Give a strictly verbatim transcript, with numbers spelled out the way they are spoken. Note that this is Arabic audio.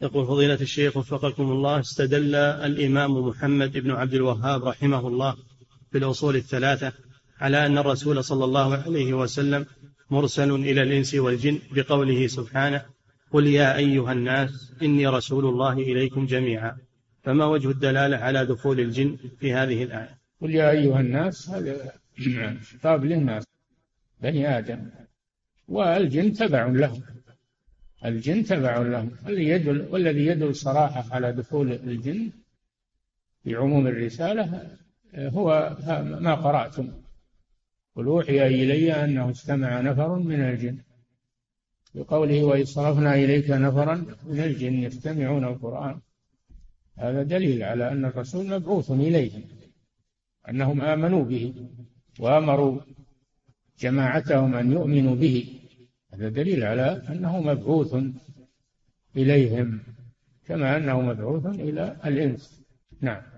يقول فضيلة الشيخ وفقكم الله، استدل الإمام محمد بن عبد الوهاب رحمه الله في الأصول الثلاثة على أن الرسول صلى الله عليه وسلم مرسل إلى الإنس والجن بقوله سبحانه: قل يا أيها الناس إني رسول الله إليكم جميعا. فما وجه الدلالة على دخول الجن في هذه الآية؟ قل يا أيها الناس هذا خطاب للناس بني آدم، والجن تبع لهم، الجن تبع لهم. يدل والذي يدل صراحة على دخول الجن في عموم الرسالة هو ما قرأتم: قل أوحي إلي أنه استمع نفر من الجن، بقوله وإذ صرفنا إليك نفرا من الجن يستمعون القرآن. هذا دليل على أن الرسول مبعوث إليهم، أنهم آمنوا به وأمروا جماعتهم أن يؤمنوا به. هذا دليل على أنه مبعوث إليهم كما أنه مبعوث إلى الإنس. نعم.